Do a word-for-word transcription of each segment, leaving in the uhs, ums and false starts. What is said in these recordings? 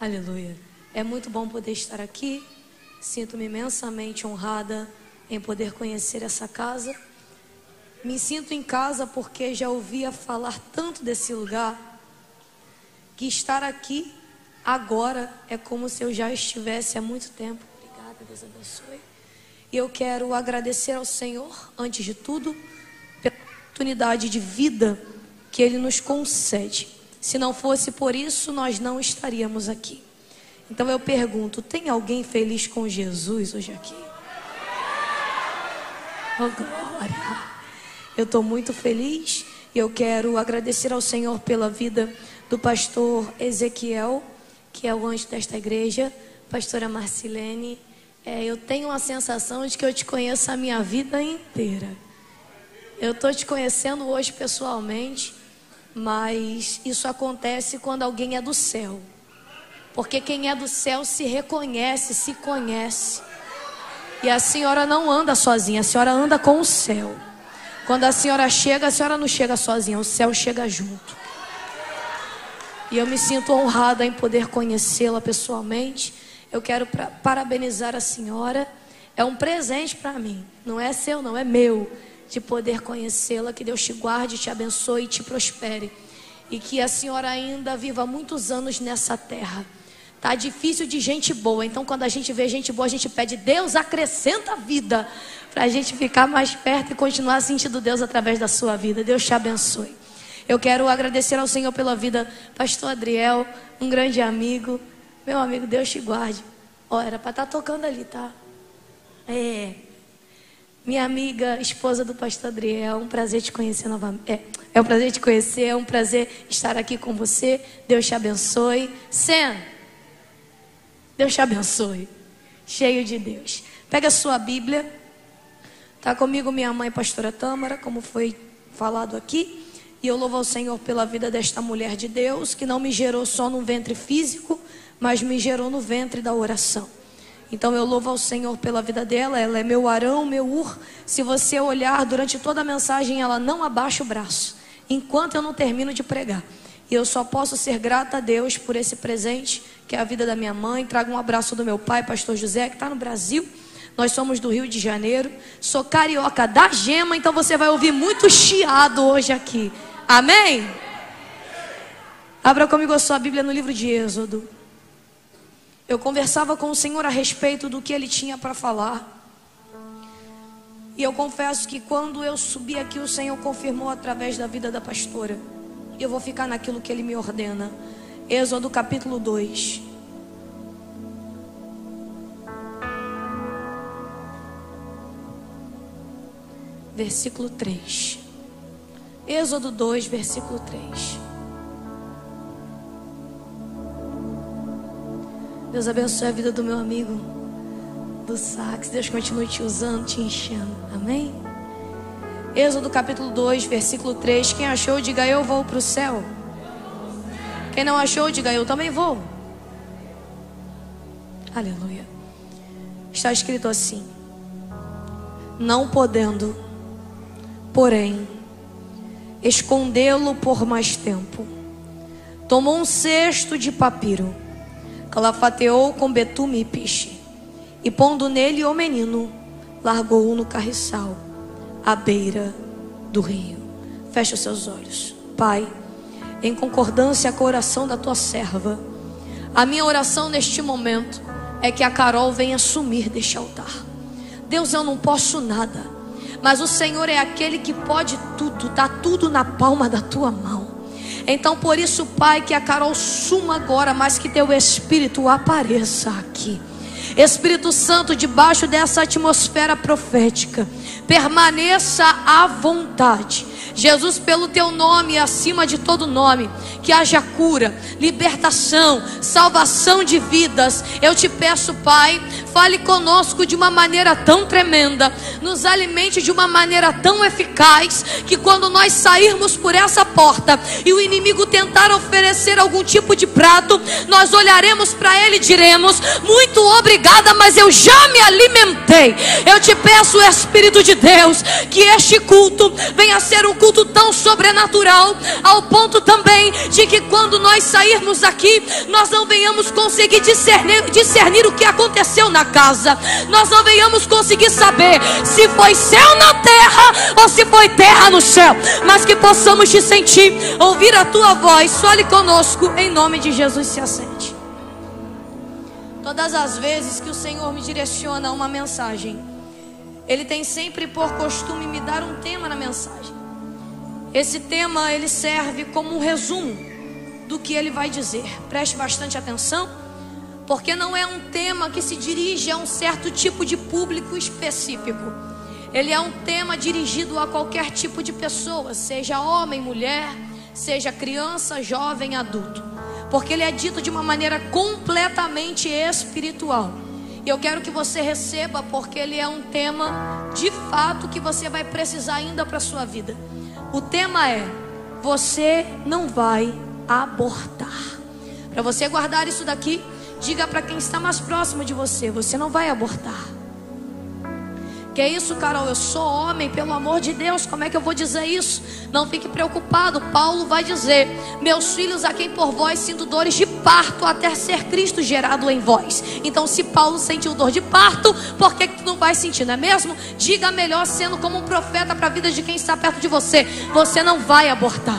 Aleluia. É muito bom poder estar aqui. Sinto-me imensamente honrada em poder conhecer essa casa. Me sinto em casa porque já ouvia falar tanto desse lugar, que estar aqui agora é como se eu já estivesse há muito tempo. Obrigada, Deus abençoe. E eu quero agradecer ao Senhor, antes de tudo, pela oportunidade de vida que Ele nos concede. Se não fosse por isso, nós não estaríamos aqui. Então eu pergunto, tem alguém feliz com Jesus hoje aqui? Oh, glória! Eu estou muito feliz e eu quero agradecer ao Senhor pela vida do pastor Ezequiel, que é o anjo desta igreja, pastora Marcilene. É, eu tenho uma sensação de que eu te conheço a minha vida inteira. Eu estou te conhecendo hoje pessoalmente, mas isso acontece quando alguém é do céu. Porque quem é do céu se reconhece, se conhece. E a senhora não anda sozinha, a senhora anda com o céu. Quando a senhora chega, a senhora não chega sozinha, o céu chega junto. E eu me sinto honrada em poder conhecê-la pessoalmente. Eu quero pra, parabenizar a senhora. É um presente para mim, não é seu não, é meu, de poder conhecê-la. Que Deus te guarde, te abençoe e te prospere. E que a senhora ainda viva muitos anos nessa terra. Tá difícil de gente boa, então quando a gente vê gente boa, a gente pede, Deus acrescenta vida, para a gente ficar mais perto e continuar sentindo Deus através da sua vida. Deus te abençoe. Eu quero agradecer ao Senhor pela vida, pastor Adriel, um grande amigo. Meu amigo, Deus te guarde. Ó, era para estar tocando ali, tá? É. Minha amiga, esposa do pastor Adriel, um prazer te conhecer novamente. É, é um prazer te conhecer, é um prazer estar aqui com você. Deus te abençoe. Sen, Deus te abençoe. Cheio de Deus. Pega a sua Bíblia. Está comigo minha mãe, pastora Tâmara, como foi falado aqui. E eu louvo ao Senhor pela vida desta mulher de Deus, que não me gerou só no ventre físico, mas me gerou no ventre da oração. Então eu louvo ao Senhor pela vida dela. Ela é meu Arão, meu Ur. Se você olhar durante toda a mensagem, ela não abaixa o braço, enquanto eu não termino de pregar. E eu só posso ser grata a Deus por esse presente, que é a vida da minha mãe. Trago um abraço do meu pai, pastor José, que está no Brasil. Nós somos do Rio de Janeiro. Sou carioca da Gema, então você vai ouvir muito chiado hoje aqui. Amém? Abra comigo a sua Bíblia no livro de Êxodo. Eu conversava com o Senhor a respeito do que Ele tinha para falar. E eu confesso que quando eu subi aqui, o Senhor confirmou através da vida da pastora. E eu vou ficar naquilo que Ele me ordena. Êxodo capítulo dois. Versículo três. Êxodo dois, versículo três. Deus abençoe a vida do meu amigo do sax. Deus continue te usando, te enchendo. Amém? Êxodo capítulo dois, versículo três. Quem achou, diga eu vou para o céu. Quem não achou, diga eu também vou. Aleluia. Está escrito assim: não podendo, porém, escondê-lo por mais tempo, tomou um cesto de papiro, calafateou com betume e piche, e pondo nele o menino, largou-o no carriçal, à beira do rio. Feche os seus olhos. Pai, em concordância com a oração da tua serva, a minha oração neste momento é que a Carol venha sumir deste altar. Deus, eu não posso nada, mas o Senhor é aquele que pode tudo, dá tudo na palma da tua mão. Então por isso, Pai, que a Carol suma agora, mas que teu Espírito apareça aqui. Espírito Santo, debaixo dessa atmosfera profética, permaneça à vontade. Jesus, pelo teu nome, acima de todo nome, que haja cura, libertação, salvação de vidas. Eu te peço, Pai, fale conosco de uma maneira tão tremenda, nos alimente de uma maneira tão eficaz, que quando nós sairmos por essa porta e o inimigo tentar oferecer algum tipo de prato, nós olharemos para ele e diremos: muito obrigada, mas eu já me alimentei. Eu te peço, Espírito de Deus, que este culto venha a ser um culto tão sobrenatural, ao ponto também de que quando nós sairmos aqui, nós não venhamos conseguir discernir, discernir o que aconteceu na casa. Nós não venhamos conseguir saber se foi céu na terra ou se foi terra no céu, mas que possamos te sentir, ouvir a tua voz. Fale conosco, em nome de Jesus. Se assente. Todas as vezes que o Senhor me direciona a uma mensagem, Ele tem sempre por costume me dar um tema na mensagem. Esse tema, ele serve como um resumo do que Ele vai dizer. Preste bastante atenção, porque não é um tema que se dirige a um certo tipo de público específico. Ele é um tema dirigido a qualquer tipo de pessoa, seja homem, mulher, seja criança, jovem, adulto, porque ele é dito de uma maneira completamente espiritual. E eu quero que você receba, porque ele é um tema de fato que você vai precisar ainda para a sua vida. O tema é: você não vai abortar. Para você guardar isso daqui, diga para quem está mais próximo de você: você não vai abortar. Que é isso, Carol? Eu sou homem, pelo amor de Deus, como é que eu vou dizer isso? Não fique preocupado, Paulo vai dizer: meus filhos, a quem por vós sinto dores de parto, até ser Cristo gerado em vós. Então, se Paulo sentiu dor de parto, por que que tu não vai sentir, não é mesmo? Diga melhor, sendo como um profeta para a vida de quem está perto de você: você não vai abortar.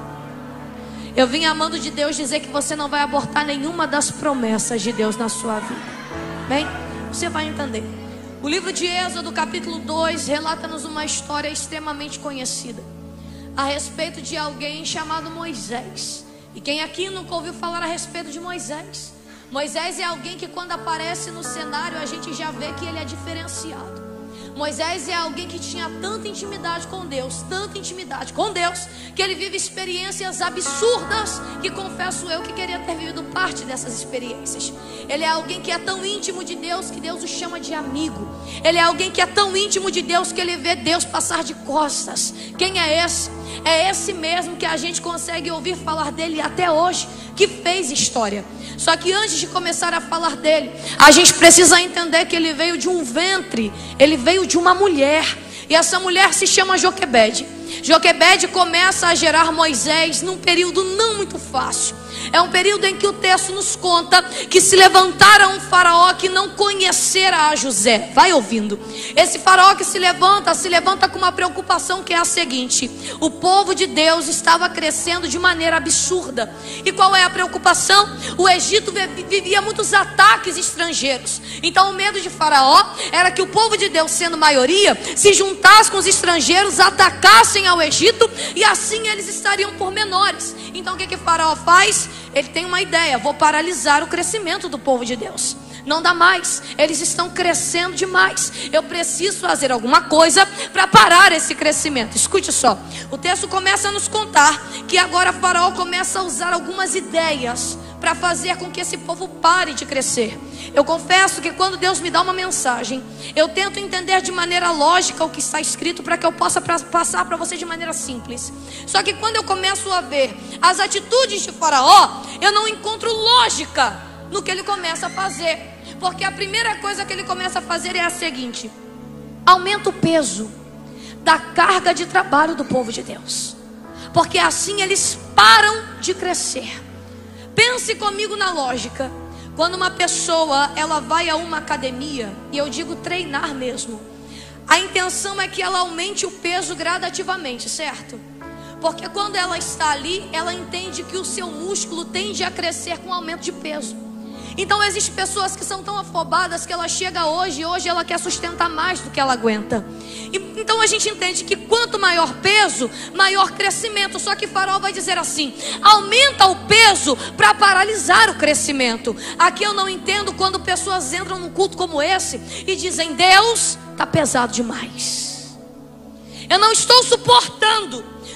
Eu vim amando de Deus dizer que você não vai abortar nenhuma das promessas de Deus na sua vida. Bem, você vai entender. O livro de Êxodo, capítulo dois, relata-nos uma história extremamente conhecida a respeito de alguém chamado Moisés. E quem aqui nunca ouviu falar a respeito de Moisés? Moisés é alguém que, quando aparece no cenário, a gente já vê que ele é diferenciado. Moisés é alguém que tinha tanta intimidade com Deus, tanta intimidade com Deus, que ele vive experiências absurdas, que confesso eu que queria ter vivido parte dessas experiências. Ele é alguém que é tão íntimo de Deus que Deus o chama de amigo. Ele é alguém que é tão íntimo de Deus que ele vê Deus passar de costas. Quem é esse? É esse mesmo que a gente consegue ouvir falar dele até hoje, que fez história. Só que antes de começar a falar dele, a gente precisa entender que ele veio de um ventre, ele veio de uma mulher, e essa mulher se chama Joquebede. Joquebede começa a gerar Moisés num período não muito fácil. É um período em que o texto nos conta que se levantara um faraó que não conhecera a José. Vai ouvindo. Esse faraó que se levanta, se levanta com uma preocupação que é a seguinte: o povo de Deus estava crescendo de maneira absurda. E qual é a preocupação? O Egito vivia muitos ataques estrangeiros. Então o medo de faraó era que o povo de Deus, sendo maioria, se juntasse com os estrangeiros, atacassem ao Egito, e assim eles estariam por menores. Então o que que faraó faz? Ele tem uma ideia: vou paralisar o crescimento do povo de Deus. Não dá mais, eles estão crescendo demais. Eu preciso fazer alguma coisa para parar esse crescimento. Escute só, o texto começa a nos contar que agora faraó começa a usar algumas ideias para fazer com que esse povo pare de crescer. Eu confesso que quando Deus me dá uma mensagem, eu tento entender de maneira lógica o que está escrito, para que eu possa pra, passar para você de maneira simples. Só que quando eu começo a ver as atitudes de faraó, eu não encontro lógica no que ele começa a fazer. Porque a primeira coisa que ele começa a fazer é a seguinte: aumenta o peso da carga de trabalho do povo de Deus, porque assim eles param de crescer. Pense comigo na lógica. Quando uma pessoa ela vai a uma academia, e eu digo treinar mesmo, a intenção é que ela aumente o peso gradativamente, certo? Porque quando ela está ali, ela entende que o seu músculo tende a crescer com aumento de peso. Então existem pessoas que são tão afobadas que ela chega hoje, e hoje ela quer sustentar mais do que ela aguenta. E, então a gente entende que quanto maior peso, maior crescimento. Só que faraó vai dizer assim: aumenta o peso para paralisar o crescimento. Aqui eu não entendo quando pessoas entram num culto como esse e dizem: Deus está pesado demais. Eu não estou suportando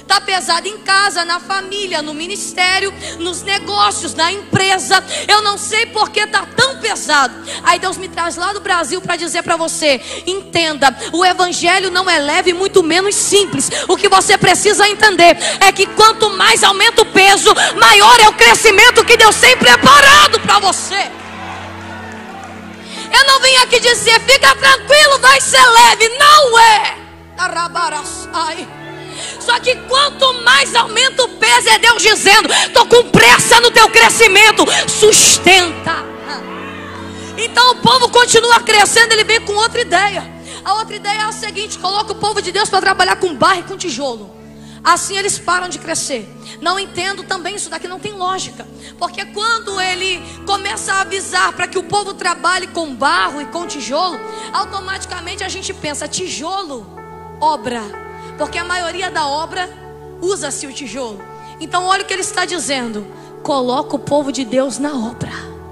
Está pesado em casa, na família, no ministério, nos negócios, na empresa. Eu não sei por que está tão pesado. Aí Deus me traz lá do Brasil para dizer para você: entenda, o evangelho não é leve, muito menos simples. O que você precisa entender é que quanto mais aumenta o peso, maior é o crescimento que Deus tem preparado para você. Eu não vim aqui dizer, fica tranquilo, vai ser leve. Não é. Só que quanto mais aumenta o peso, é Deus dizendo: estou com pressa no teu crescimento, sustenta. Então o povo continua crescendo. Ele vem com outra ideia. A outra ideia é a seguinte: coloca o povo de Deus para trabalhar com barro e com tijolo. Assim eles param de crescer. Não entendo também, isso daqui não tem lógica. Porque quando ele começa a avisar para que o povo trabalhe com barro e com tijolo, automaticamente a gente pensa: tijolo, obra. Porque a maioria da obra usa-se o tijolo. Então olha o que ele está dizendo: coloca o povo de Deus na obra.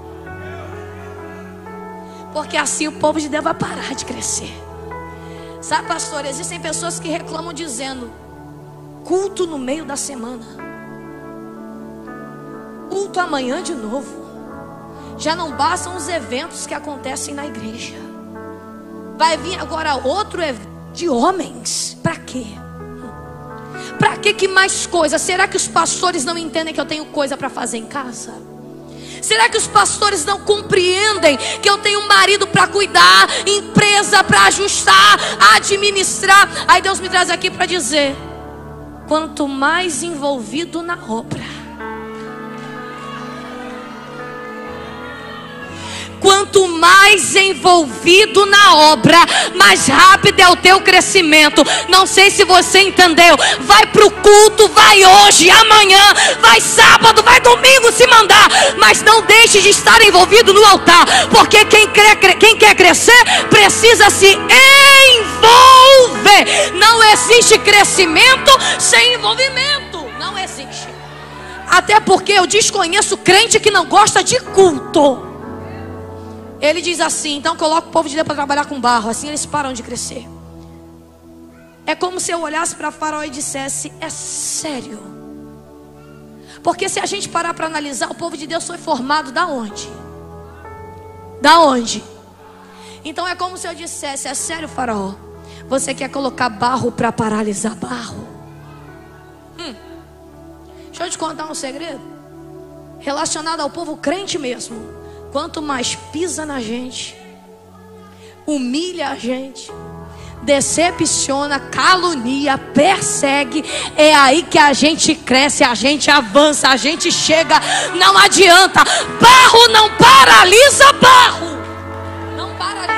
Porque assim o povo de Deus vai parar de crescer. Sabe, pastor, existem pessoas que reclamam dizendo: culto no meio da semana, culto amanhã de novo. Já não bastam os eventos que acontecem na igreja. Vai vir agora outro evento de homens. Para quê? Para que que mais coisa? Será que os pastores não entendem que eu tenho coisa para fazer em casa? Será que os pastores não compreendem que eu tenho um marido para cuidar, empresa para ajustar, administrar? Aí Deus me traz aqui para dizer: quanto mais envolvido na obra, quanto mais envolvido na obra, mais rápido é o teu crescimento. Não sei se você entendeu. Vai para o culto, vai hoje, amanhã, vai sábado, vai domingo se mandar. Mas não deixe de estar envolvido no altar. Porque quem quer, quem quer crescer precisa se envolver. Não existe crescimento sem envolvimento. Não existe. Até porque eu desconheço crente que não gosta de culto. Ele diz assim: então coloca o povo de Deus para trabalhar com barro. Assim eles param de crescer. É como se eu olhasse para Faraó e dissesse: é sério? Porque se a gente parar para analisar, o povo de Deus foi formado da onde? Da onde? Então é como se eu dissesse: é sério, Faraó? Você quer colocar barro para paralisar barro? Hum. Deixa eu te contar um segredo relacionado ao povo crente mesmo. Quanto mais pisa na gente, humilha a gente, decepciona, calunia, persegue, é aí que a gente cresce, a gente avança, a gente chega. Não adianta. Barro não paralisa barro. Não paralisa.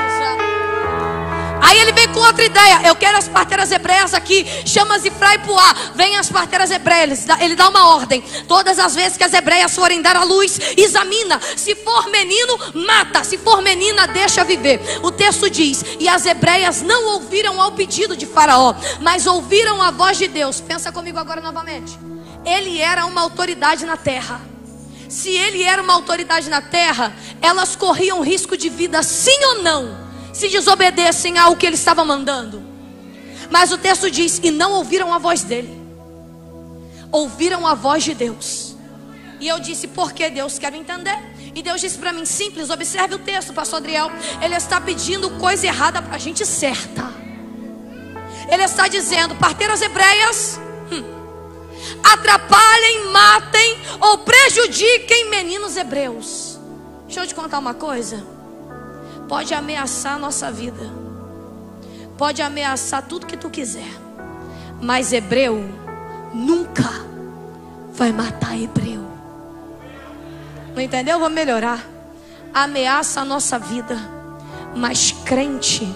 Aí ele vem com outra ideia: eu quero as parteiras hebreias aqui. Chama Zifra e Puá. Vem as parteiras hebreias. Ele dá uma ordem: todas as vezes que as hebreias forem dar à luz, examina. Se for menino, mata. Se for menina, deixa viver. O texto diz: e as hebreias não ouviram ao pedido de Faraó, mas ouviram a voz de Deus. Pensa comigo agora novamente. Ele era uma autoridade na terra. Se ele era uma autoridade na terra, elas corriam risco de vida, sim ou não, se desobedecem ao que ele estava mandando. Mas o texto diz: e não ouviram a voz dele, ouviram a voz de Deus. E eu disse: por que, Deus? Quero entender. E Deus disse para mim: simples, observe o texto, pastor Adriel. Ele está pedindo coisa errada para a gente certa. Ele está dizendo: parteiras hebreias, hum, atrapalhem, matem ou prejudiquem meninos hebreus. Deixa eu te contar uma coisa. Pode ameaçar a nossa vida, pode ameaçar tudo que tu quiser, mas hebreu nunca vai matar hebreu. Não entendeu? Vou melhorar. Ameaça a nossa vida, mas crente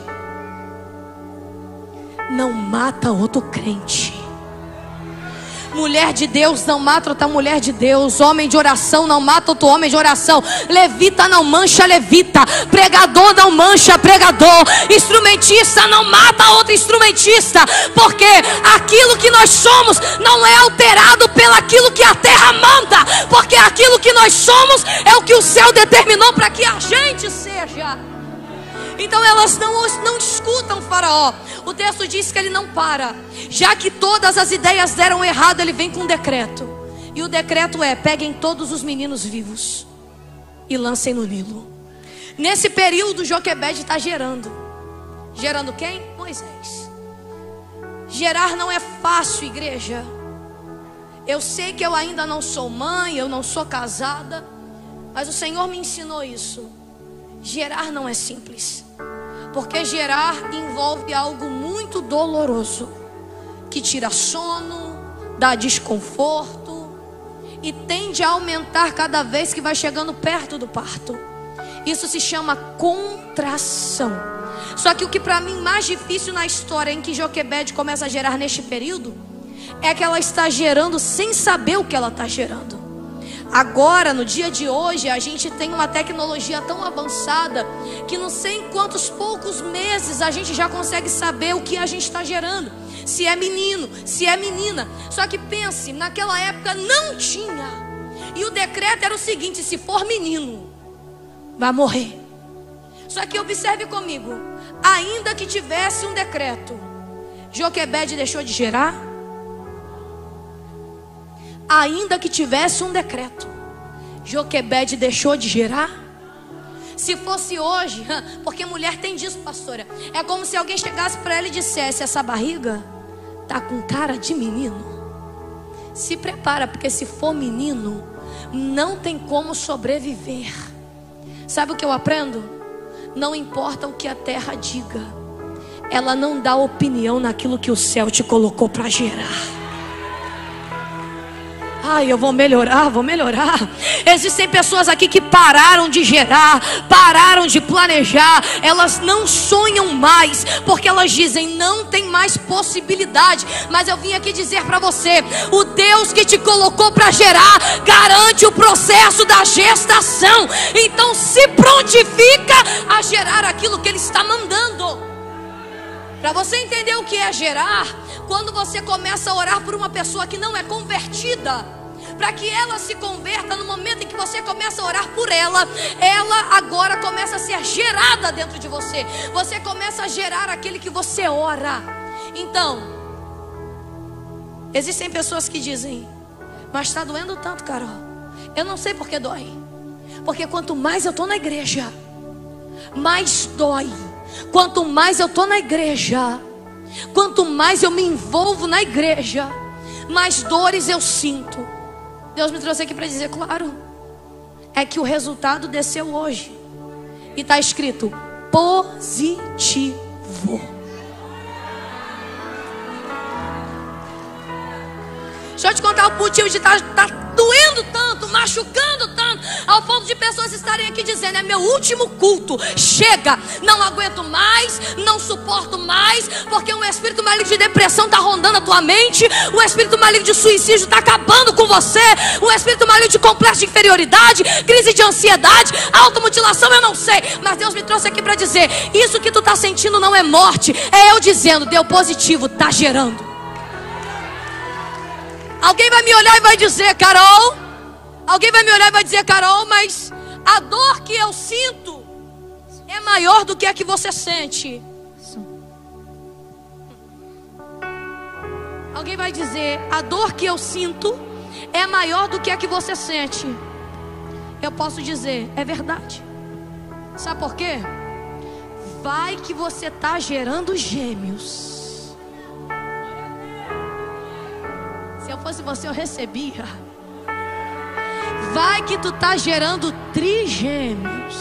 não mata outro crente. Mulher de Deus não mata outra mulher de Deus. Homem de oração não mata outro homem de oração. Levita não mancha levita. Pregador não mancha pregador. Instrumentista não mata outro instrumentista. Porque aquilo que nós somos não é alterado pelo aquilo que a terra manda. Porque aquilo que nós somos é o que o céu determinou para que a gente seja. Então elas não, não escutam Faraó. O texto diz que ele não para. Já que todas as ideias deram errado, ele vem com um decreto. E o decreto é: peguem todos os meninos vivos e lancem no Nilo. Nesse período, Joquebede está gerando. Gerando quem? Moisés. Gerar não é fácil, igreja. Eu sei que eu ainda não sou mãe, eu não sou casada, mas o Senhor me ensinou isso. Gerar não é simples, porque gerar envolve algo muito doloroso, que tira sono, dá desconforto e tende a aumentar cada vez que vai chegando perto do parto. Isso se chama contração. Só que o que para mim mais difícil na história em que Joquebede começa a gerar neste período é que ela está gerando sem saber o que ela está gerando. Agora, no dia de hoje, a gente tem uma tecnologia tão avançada que não sei em quantos poucos meses a gente já consegue saber o que a gente está gerando. Se é menino, se é menina. Só que pense, naquela época não tinha. E o decreto era o seguinte: se for menino, vai morrer. Só que observe comigo, ainda que tivesse um decreto, Joquebede deixou de gerar? Ainda que tivesse um decreto, Joquebede deixou de gerar? Se fosse hoje, porque mulher tem disso, pastora, é como se alguém chegasse para ela e dissesse: essa barriga tá com cara de menino. Se prepara, porque se for menino, não tem como sobreviver. Sabe o que eu aprendo? Não importa o que a terra diga, ela não dá opinião naquilo que o céu te colocou para gerar. Ai, eu vou melhorar, vou melhorar. Existem pessoas aqui que pararam de gerar, pararam de planejar. Elas não sonham mais, porque elas dizem: não tem mais possibilidade. Mas eu vim aqui dizer para você: o Deus que te colocou para gerar garante o processo da gestação. Então se prontifica a gerar aquilo que Ele está mandando. Para você entender o que é gerar, quando você começa a orar por uma pessoa que não é convertida, para que ela se converta, no momento em que você começa a orar por ela, ela agora começa a ser gerada dentro de você. Você começa a gerar aquele que você ora. Então, existem pessoas que dizem: mas está doendo tanto, Carol. Eu não sei por que dói. Porque quanto mais eu estou na igreja, mais dói. Quanto mais eu estou na igreja, quanto mais eu me envolvo na igreja, mais dores eu sinto. Deus me trouxe aqui para dizer: claro, é que o resultado desceu hoje e está escrito positivo. Deixa eu te contar o motivo de estar tá, tá doendo tanto, machucando tanto, ao ponto de pessoas estarem aqui dizendo: é meu último culto, chega, não aguento mais, não suporto mais, porque um espírito maligno de depressão está rondando a tua mente, o espírito maligno de suicídio está acabando com você, o espírito maligno de complexo de inferioridade, crise de ansiedade, automutilação, eu não sei, mas Deus me trouxe aqui para dizer: isso que tu está sentindo não é morte, é eu dizendo: deu positivo, está gerando. Alguém vai me olhar e vai dizer: Carol, alguém vai me olhar e vai dizer: Carol, mas a dor que eu sinto é maior do que a que você sente. Alguém vai dizer: a dor que eu sinto é maior do que a que você sente. Eu posso dizer: é verdade. Sabe por quê? Vai que você está gerando gêmeos. Se eu fosse você, eu recebia. Vai que tu tá gerando trigêmeos.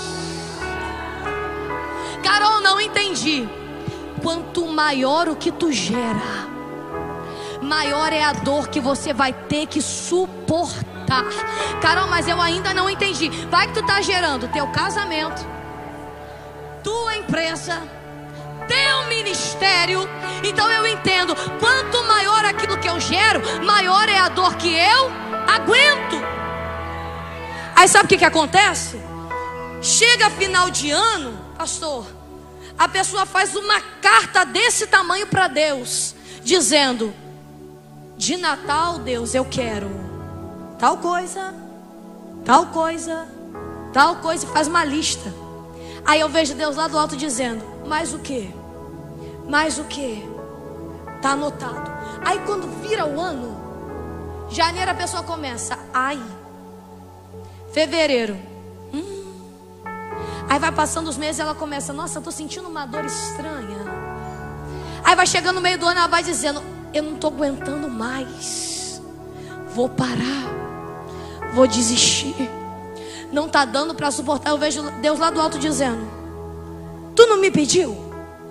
Carol, não entendi. Quanto maior o que tu gera, maior é a dor que você vai ter que suportar. Carol, mas eu ainda não entendi. Vai que tu tá gerando teu casamento, tua empresa, teu ministério. Então eu entendo: quanto maior aquilo que eu gero, maior é a dor que eu aguento. Aí sabe o que que acontece? Chega final de ano, pastor, a pessoa faz uma carta desse tamanho para Deus, dizendo: de Natal, Deus, eu quero tal coisa, tal coisa, tal coisa, e faz uma lista. Aí eu vejo Deus lá do alto dizendo: mais o quê? Mais o quê? Tá anotado. Aí quando vira o ano, janeiro a pessoa começa, ai, fevereiro, hum. Aí vai passando os meses e ela começa, nossa, eu tô sentindo uma dor estranha. Aí vai chegando no meio do ano, ela vai dizendo, eu não tô aguentando mais, vou parar, vou desistir, não tá dando para suportar. Eu vejo Deus lá do alto dizendo, tu não me pediu?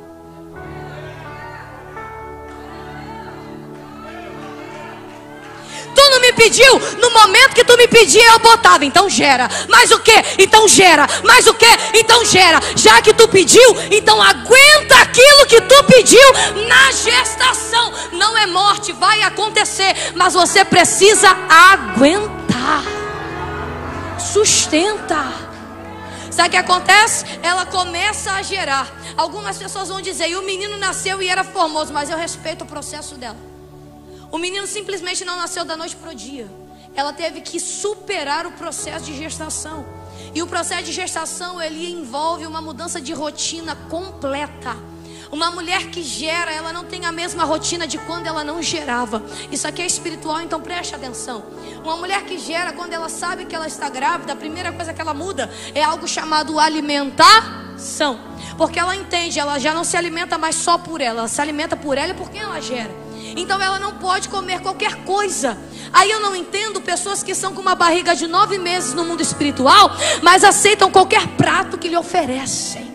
Tu não me pediu? No momento que tu me pedia, eu botava. Então gera. Mais o que? Então gera. Mais o que? Então gera. Já que tu pediu, então aguenta aquilo que tu pediu na gestação. Não é morte, vai acontecer, mas você precisa aguentar. Sustenta. Sabe o que acontece? Ela começa a gerar. Algumas pessoas vão dizer, e o menino nasceu e era formoso, mas eu respeito o processo dela. O menino simplesmente não nasceu da noite para o dia. Ela teve que superar o processo de gestação. E o processo de gestação, ele envolve uma mudança de rotina completa. Uma mulher que gera, ela não tem a mesma rotina de quando ela não gerava. Isso aqui é espiritual, então preste atenção. Uma mulher que gera, quando ela sabe que ela está grávida, a primeira coisa que ela muda é algo chamado alimentação. Porque ela entende, ela já não se alimenta mais só por ela, ela se alimenta por ela e por quem ela gera. Então ela não pode comer qualquer coisa. Aí eu não entendo pessoas que são com uma barriga de nove meses no mundo espiritual, mas aceitam qualquer prato que lhe oferecem.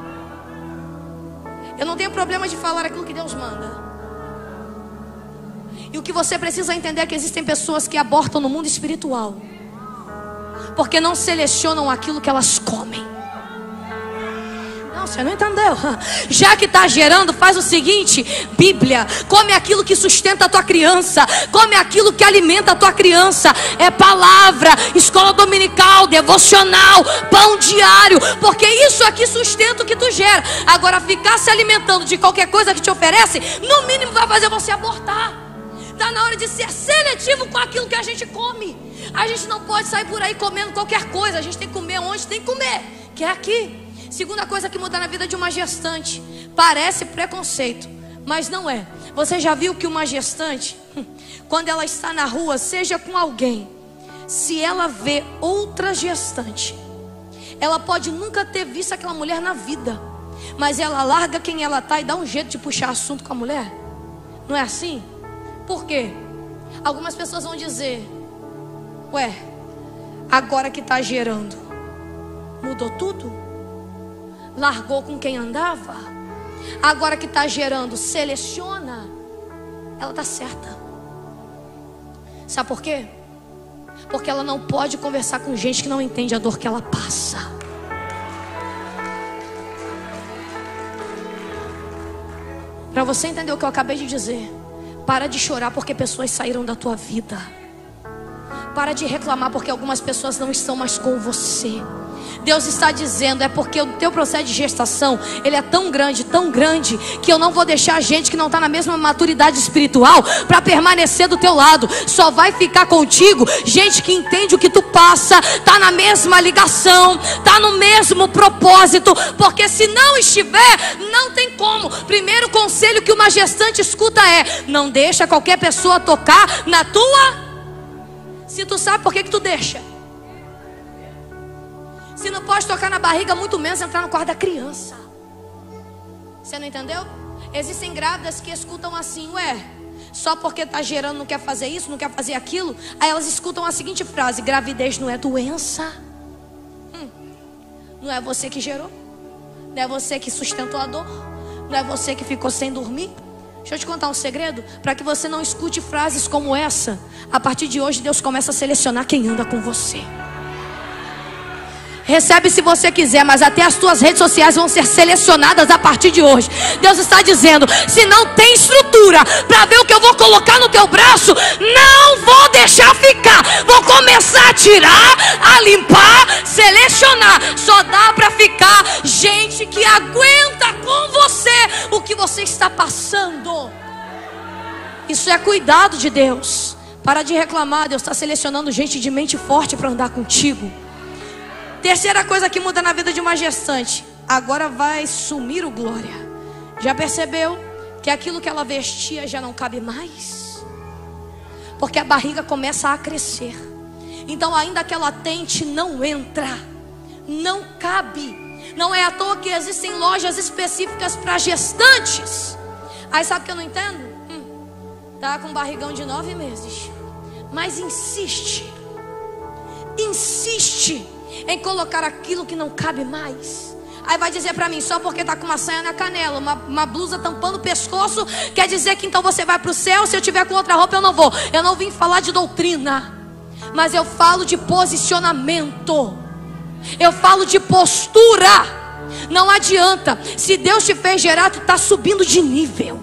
Eu não tenho problema de falar aquilo que Deus manda. E o que você precisa entender é que existem pessoas que abortam no mundo espiritual porque não selecionam aquilo que elas comem. Não, você não entendeu. Já que está gerando, faz o seguinte: Bíblia, come aquilo que sustenta a tua criança, come aquilo que alimenta a tua criança. É palavra, escola dominical, devocional, pão diário, porque isso aqui sustenta o que tu gera. Agora ficar se alimentando de qualquer coisa que te oferece, no mínimo vai fazer você abortar. Está na hora de ser seletivo com aquilo que a gente come. A gente não pode sair por aí comendo qualquer coisa. A gente tem que comer onde tem que comer, que é aqui. Segunda coisa que muda na vida de uma gestante. Parece preconceito, mas não é. Você já viu que uma gestante, quando ela está na rua, seja com alguém, se ela vê outra gestante, ela pode nunca ter visto aquela mulher na vida, mas ela larga quem ela está e dá um jeito de puxar assunto com a mulher. Não é assim? Por quê? Algumas pessoas vão dizer, ué, agora que está gerando, mudou tudo? Largou com quem andava? Agora que está gerando, seleciona? Ela está certa. Sabe por quê? Porque ela não pode conversar com gente que não entende a dor que ela passa. Para você entender o que eu acabei de dizer, para de chorar porque pessoas saíram da tua vida. Para de reclamar porque algumas pessoas não estão mais com você. Deus está dizendo, é porque o teu processo de gestação, ele é tão grande, tão grande, que eu não vou deixar gente que não está na mesma maturidade espiritual para permanecer do teu lado. Só vai ficar contigo gente que entende o que tu passa, está na mesma ligação, está no mesmo propósito. Porque se não estiver, não tem como. Primeiro conselho que uma gestante escuta é: não deixa qualquer pessoa tocar na tua. Se tu sabe por que que tu deixa. Se não pode tocar na barriga, muito menos entrar no quarto da criança. Você não entendeu? Existem grávidas que escutam assim, ué, só porque está gerando não quer fazer isso, não quer fazer aquilo. Aí elas escutam a seguinte frase: gravidez não é doença. hum, Não é você que gerou, não é você que sustentou a dor, não é você que ficou sem dormir. Deixa eu te contar um segredo, para que você não escute frases como essa. A partir de hoje Deus começa a selecionar quem anda com você. Recebe se você quiser, mas até as tuas redes sociais vão ser selecionadas a partir de hoje. Deus está dizendo: se não tem estrutura para ver o que eu vou colocar no teu braço, não vou deixar ficar. Vou começar a tirar, a limpar, selecionar. Só dá para ficar gente que aguenta com você o que você está passando. Isso é cuidado de Deus. Para de reclamar, Deus está selecionando gente de mente forte para andar contigo. Terceira coisa que muda na vida de uma gestante: agora vai sumir o glória. Já percebeu que aquilo que ela vestia já não cabe mais? Porque a barriga começa a crescer. Então ainda que ela tente, não entra, não cabe. Não é à toa que existem lojas específicas para gestantes. Aí sabe o que eu não entendo? Hum, tá com um barrigão de nove meses, mas insiste, insiste em colocar aquilo que não cabe mais. Aí vai dizer pra mim, só porque tá com uma saia na canela, uma, uma blusa tampando o pescoço, quer dizer que então você vai pro céu? Se eu tiver com outra roupa eu não vou. Eu não vim falar de doutrina, mas eu falo de posicionamento. Eu falo de postura. Não adianta. Se Deus te fez gerar, tu está subindo de nível.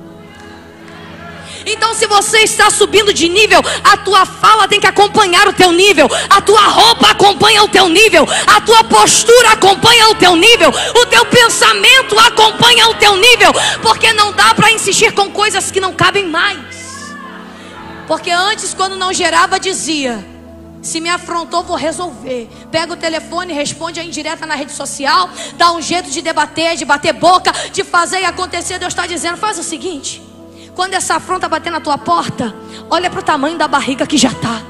Então se você está subindo de nível, a tua fala tem que acompanhar o teu nível. A tua roupa acompanha o teu nível. A tua postura acompanha o teu nível. O teu pensamento acompanha o teu nível. Porque não dá para insistir com coisas que não cabem mais. Porque antes, quando não gerava, dizia: se me afrontou, vou resolver. Pega o telefone, responde a indireta na rede social, dá um jeito de debater, de bater boca, de fazer e acontecer. Deus está dizendo: faz o seguinte, quando essa afronta bater na tua porta, olha para o tamanho da barriga que já está.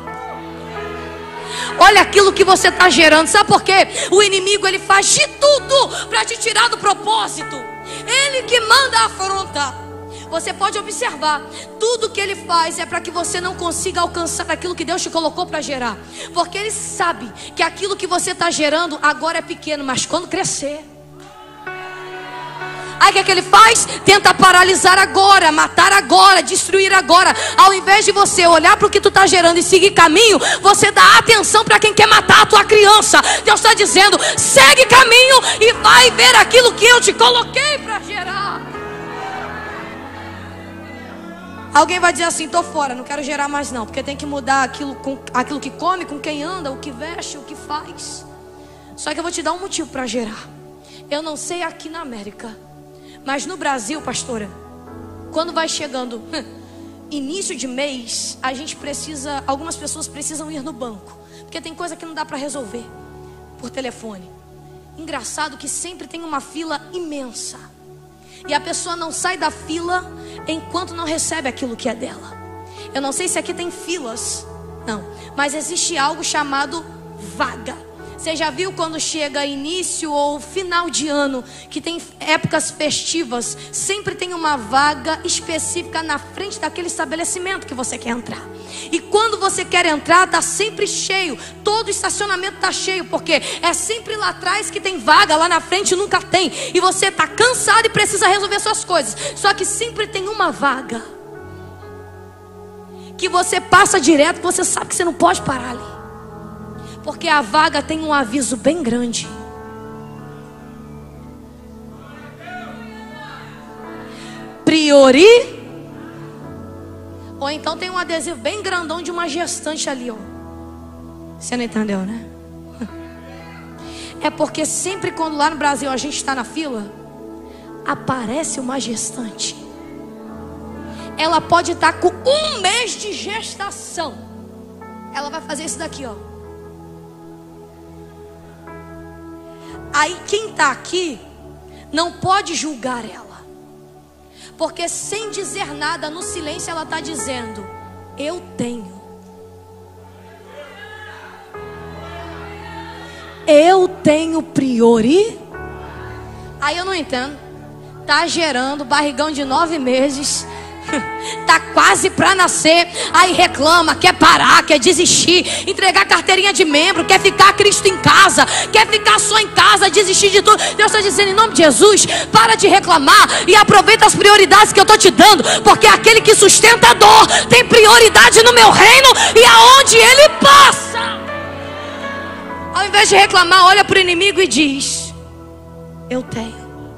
Olha aquilo que você está gerando. Sabe por quê? O inimigo, ele faz de tudo para te tirar do propósito. Ele que manda a afronta. Você pode observar, tudo que ele faz é para que você não consiga alcançar aquilo que Deus te colocou para gerar. Porque ele sabe que aquilo que você está gerando agora é pequeno, mas quando crescer, aí o que é que ele faz? Tenta paralisar agora, matar agora, destruir agora. Ao invés de você olhar para o que tu está gerando e seguir caminho, você dá atenção para quem quer matar a tua criança. Deus está dizendo: segue caminho e vai ver aquilo que eu te coloquei para gerar. Alguém vai dizer assim: tô fora, não quero gerar mais não, porque tem que mudar aquilo, com, aquilo que come, com quem anda, o que veste, o que faz. Só que eu vou te dar um motivo para gerar. Eu não sei aqui na América, mas no Brasil, pastora, quando vai chegando início de mês, a gente precisa, algumas pessoas precisam ir no banco, porque tem coisa que não dá para resolver por telefone. Engraçado que sempre tem uma fila imensa, e a pessoa não sai da fila enquanto não recebe aquilo que é dela. Eu não sei se aqui tem filas, não, mas existe algo chamado vaga. Você já viu quando chega início ou final de ano, que tem épocas festivas, sempre tem uma vaga específica na frente daquele estabelecimento que você quer entrar. E quando você quer entrar, está sempre cheio. Todo o estacionamento está cheio, porque é sempre lá atrás que tem vaga, lá na frente nunca tem. E você está cansado e precisa resolver suas coisas. Só que sempre tem uma vaga que você passa direto, você sabe que você não pode parar ali, porque a vaga tem um aviso bem grande. Priori. Ou então tem um adesivo bem grandão de uma gestante ali, ó. Você não entendeu, né? É porque sempre quando lá no Brasil a gente está na fila, aparece uma gestante. Ela pode estar com um mês de gestação. Ela vai fazer isso daqui, ó. Aí quem está aqui não pode julgar ela, porque sem dizer nada, no silêncio ela está dizendo: eu tenho. Eu tenho priori. Aí eu não entendo. Tá gerando barrigão de nove meses, tá quase para nascer, aí reclama, quer parar, quer desistir, entregar carteirinha de membro, quer ficar Cristo em casa, quer ficar só em casa, desistir de tudo. Deus está dizendo: em nome de Jesus, para de reclamar e aproveita as prioridades que eu estou te dando, porque aquele que sustenta a dor tem prioridade no meu reino e aonde ele passa. Ao invés de reclamar, olha para o inimigo e diz: eu tenho.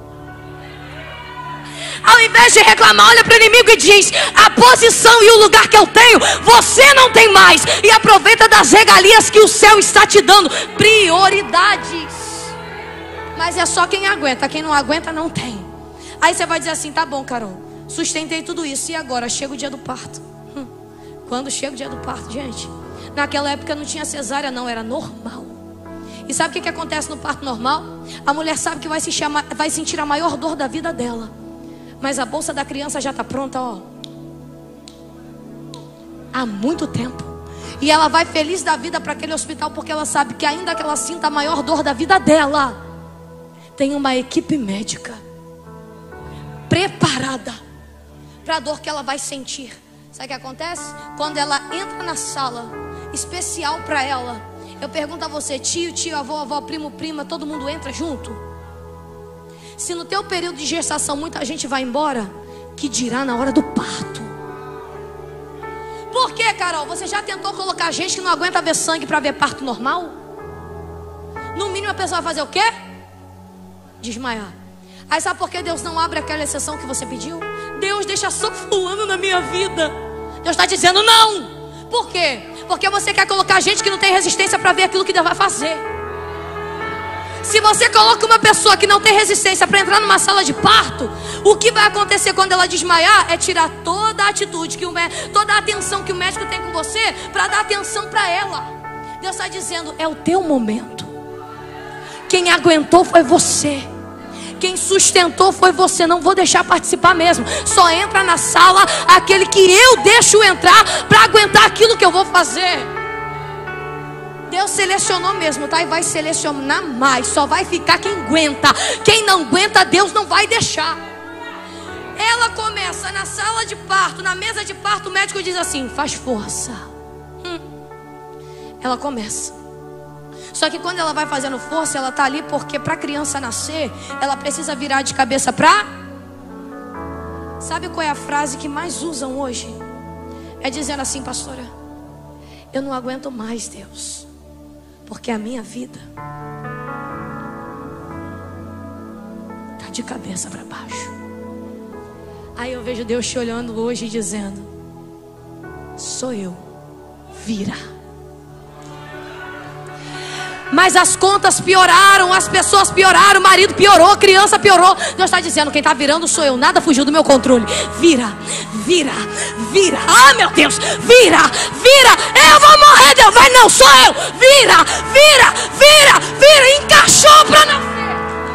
Ao invés de reclamar, olha para o inimigo e diz: a posição e o lugar que eu tenho, você não tem mais. E aproveita das regalias que o céu está te dando. Prioridades. Mas é só quem aguenta. Quem não aguenta não tem. Aí você vai dizer assim: tá bom, Carol, sustentei tudo isso, e agora chega o dia do parto. hum. Quando chega o dia do parto, gente, naquela época não tinha cesárea não, era normal. E sabe o que, que acontece no parto normal? A mulher sabe que vai, se chamar, vai sentir a maior dor da vida dela. Mas a bolsa da criança já está pronta, ó, há muito tempo. E ela vai feliz da vida para aquele hospital, porque ela sabe que ainda que ela sinta a maior dor da vida dela, tem uma equipe médica preparada para a dor que ela vai sentir. Sabe o que acontece? Quando ela entra na sala especial para ela, eu pergunto a você, tio, tio, avô, avó, primo, prima, todo mundo entra junto? Se no teu período de gestação muita gente vai embora, que dirá na hora do parto? Por que, Carol? Você já tentou colocar gente que não aguenta ver sangue para ver parto normal? No mínimo a pessoa vai fazer o quê? Desmaiar. Aí sabe por que Deus não abre aquela exceção que você pediu? Deus deixa só fulano na minha vida. Deus está dizendo não. Por quê? Porque você quer colocar gente que não tem resistência para ver aquilo que Deus vai fazer. Se você coloca uma pessoa que não tem resistência para entrar numa sala de parto, o que vai acontecer quando ela desmaiar é tirar toda a atitude, que o, toda a atenção que o médico tem com você, para dar atenção para ela. Deus está dizendo, é o teu momento. Quem aguentou foi você. Quem sustentou foi você. Não vou deixar participar mesmo. Só entra na sala aquele que eu deixo entrar para aguentar aquilo que eu vou fazer. Deus selecionou mesmo, tá? E vai selecionar mais. Só vai ficar quem aguenta. Quem não aguenta, Deus não vai deixar. Ela começa na sala de parto, na mesa de parto, o médico diz assim, faz força. hum. Ela começa. Só que quando ela vai fazendo força, ela tá ali porque para a criança nascer, ela precisa virar de cabeça pra... Sabe qual é a frase que mais usam hoje? É dizendo assim, pastora, eu não aguento mais, Deus, porque a minha vida tá de cabeça para baixo. Aí eu vejo Deus te olhando hoje e dizendo, sou eu, vira. Mas as contas pioraram, as pessoas pioraram, o marido piorou, a criança piorou. Deus está dizendo, quem está virando sou eu, nada fugiu do meu controle. Vira, vira, vira. Ah, meu Deus, vira, vira. Eu vou morrer, Deus, vai não, sou eu. Vira, vira, vira, vira. Encaixou para nascer.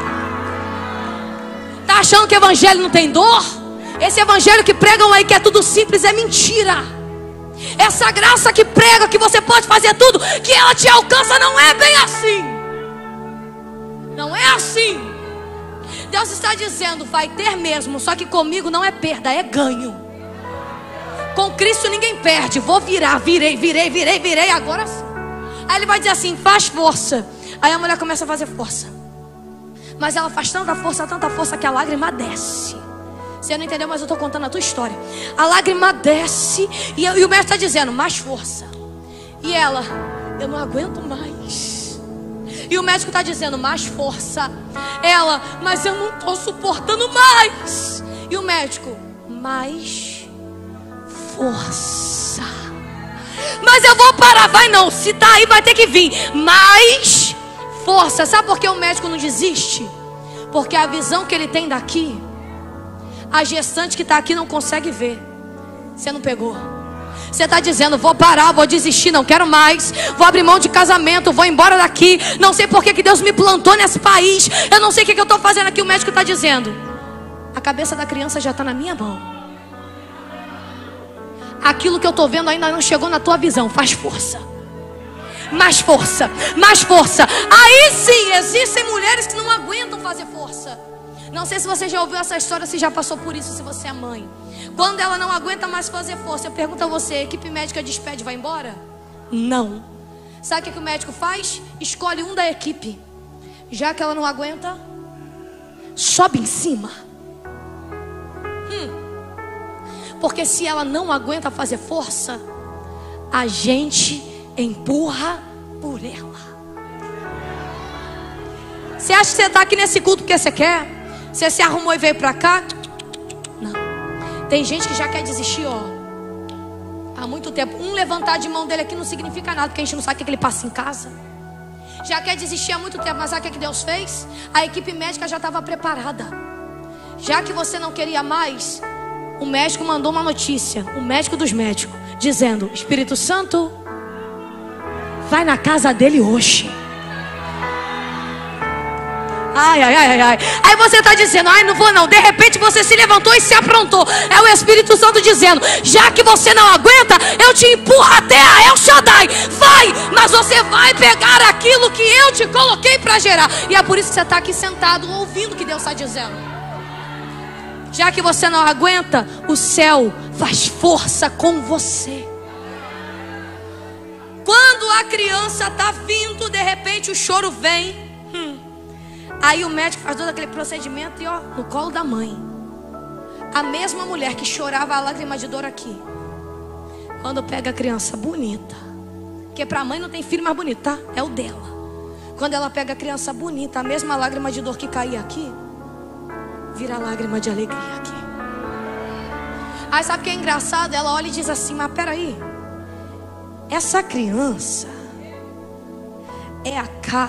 Tá achando que o evangelho não tem dor? Esse evangelho que pregam aí que é tudo simples é mentira. Essa graça que prega que você pode fazer tudo, que ela te alcança, não é bem assim. Não é assim. Deus está dizendo, vai ter mesmo, só que comigo não é perda, é ganho. Com Cristo ninguém perde. Vou virar, virei, virei, virei, virei, agora sim. Aí ele vai dizer assim, faz força. Aí a mulher começa a fazer força. Mas ela faz tanta força, tanta força que a lágrima desce. Você não entendeu, mas eu estou contando a tua história. A lágrima desce e, e o médico está dizendo, mais força. E ela, eu não aguento mais. E o médico está dizendo, mais força. Ela, mas eu não estou suportando mais. E o médico, mais força. Mas eu vou parar, vai não. Se tá aí vai ter que vir. Mais força. Sabe por que o médico não desiste? Porque a visão que ele tem daqui, a gestante que está aqui não consegue ver. Você não pegou. Você está dizendo, vou parar, vou desistir, não quero mais. Vou abrir mão de casamento, vou embora daqui. Não sei por que que Deus me plantou nesse país. Eu não sei o que que eu estou fazendo aqui. O médico está dizendo, a cabeça da criança já está na minha mão. Aquilo que eu estou vendo ainda não chegou na tua visão. Faz força. Mais força, mais força. Aí sim, existem mulheres que não aguentam fazer força. Não sei se você já ouviu essa história, se já passou por isso, se você é mãe. Quando ela não aguenta mais fazer força, eu pergunto a você, a equipe médica despede e vai embora? Não. Sabe o que, que o médico faz? Escolhe um da equipe. Já que ela não aguenta, sobe em cima. Hum. Porque se ela não aguenta fazer força, a gente empurra por ela. Você acha que você está aqui nesse culto porque você quer? Você se arrumou e veio pra cá? Não. Tem gente que já quer desistir, ó, há muito tempo. Um levantar de mão dele aqui não significa nada, porque a gente não sabe o que ele passa em casa. Já quer desistir há muito tempo, mas sabe o que Deus fez? A equipe médica já estava preparada. Já que você não queria mais, o médico mandou uma notícia, o médico dos médicos, dizendo, Espírito Santo, vai na casa dele hoje. Ai, ai, ai, ai. Aí você está dizendo, ai, não vou não. De repente você se levantou e se aprontou. É o Espírito Santo dizendo, já que você não aguenta, eu te empurro até a El Shaddai. Vai, mas você vai pegar aquilo que eu te coloquei para gerar. E é por isso que você está aqui sentado, ouvindo o que Deus está dizendo. Já que você não aguenta, o céu faz força com você. Quando a criança está vindo, de repente o choro vem. Hum. Aí o médico faz todo aquele procedimento e ó, no colo da mãe. A mesma mulher que chorava a lágrima de dor aqui, quando pega a criança bonita, porque para a mãe não tem filho mais bonito, tá? É o dela. Quando ela pega a criança bonita, a mesma lágrima de dor que caía aqui, vira lágrima de alegria aqui. Aí sabe o que é engraçado? Ela olha e diz assim, mas peraí, essa criança é a cara.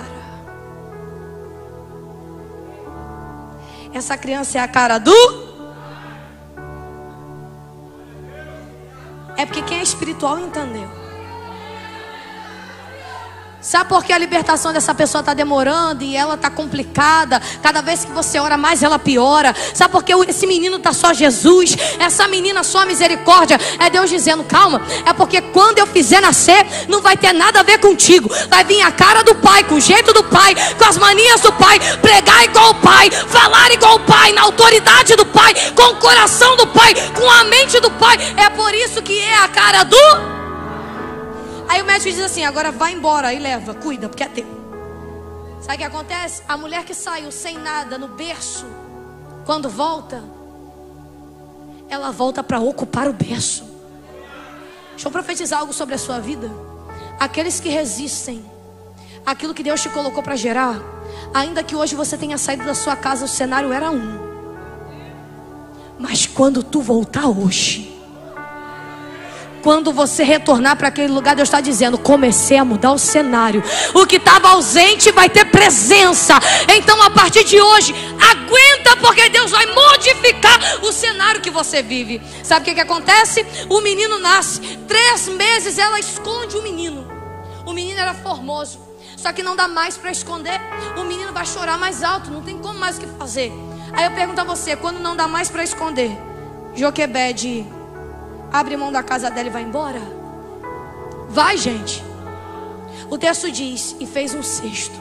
Essa criança é a cara do... É porque quem é espiritual entendeu. Sabe por que a libertação dessa pessoa está demorando e ela está complicada? Cada vez que você ora mais, ela piora. Sabe por que esse menino está só Jesus? Essa menina só misericórdia. É Deus dizendo, calma. É porque quando eu fizer nascer, não vai ter nada a ver contigo. Vai vir a cara do pai, com o jeito do pai, com as manias do pai, pregar igual o pai, falar igual o pai, na autoridade do pai, com o coração do pai, com a mente do pai. É por isso que é a cara do... Aí o médico diz assim, agora vai embora e leva, cuida, porque é teu. Sabe o que acontece? A mulher que saiu sem nada no berço, quando volta, ela volta para ocupar o berço. Deixa eu profetizar algo sobre a sua vida. Aqueles que resistem àquilo que Deus te colocou para gerar, ainda que hoje você tenha saído da sua casa, o cenário era um. Mas quando tu voltar hoje, quando você retornar para aquele lugar, Deus está dizendo, comecei a mudar o cenário. O que estava ausente vai ter presença. Então a partir de hoje, aguenta, porque Deus vai modificar o cenário que você vive. Sabe o que, que acontece? O menino nasce, três meses ela esconde o menino. O menino era formoso, só que não dá mais para esconder. O menino vai chorar mais alto, não tem como mais o que fazer. Aí eu pergunto a você, quando não dá mais para esconder, Joquebede abre mão da casa dela e vai embora? Vai, gente. O texto diz, e fez um cesto.